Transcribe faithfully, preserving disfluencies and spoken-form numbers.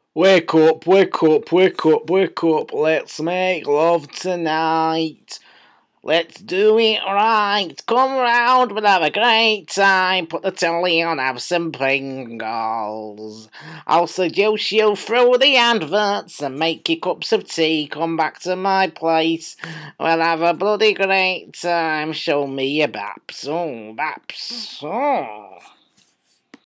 Wake up, wake up, wake up, wake up. Let's make love tonight. Let's do it right. Come round, we'll have a great time. Put the telly on, have some Pringles. I'll seduce you through the adverts and make you cups of tea. Come back to my place. We'll have a bloody great time. Show me your baps. Oh, baps. Oh.